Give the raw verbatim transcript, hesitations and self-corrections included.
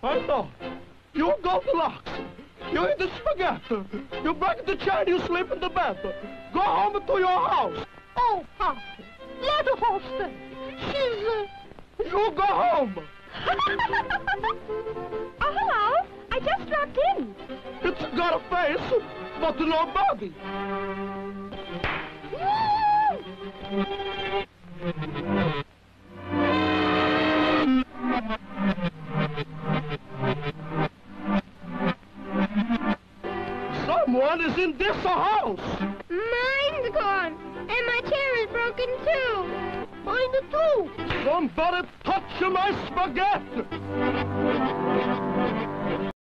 I know. You Goldilocks. You eat the spaghetti. You break the chair and you sleep in the bed. Go home to your house. Oh, Papa, let her stay. She's, uh... You go home. Oh, hello. I just dropped in. It's got a face, but no body. Someone is in this house. Mine's gone, and my chair is broken too. Mine too. Somebody touch my spaghetti.